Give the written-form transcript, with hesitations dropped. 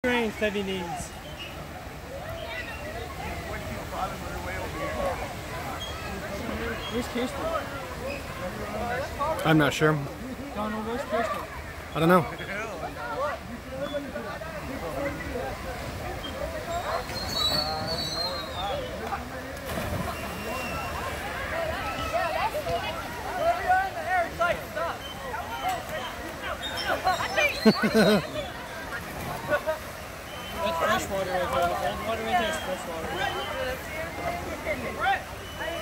strength heavy needs. Where's Kirsten? I'm not sure. Donald, where's Kirsten? I don't know. That's fresh water right there. The old water right there is fresh water.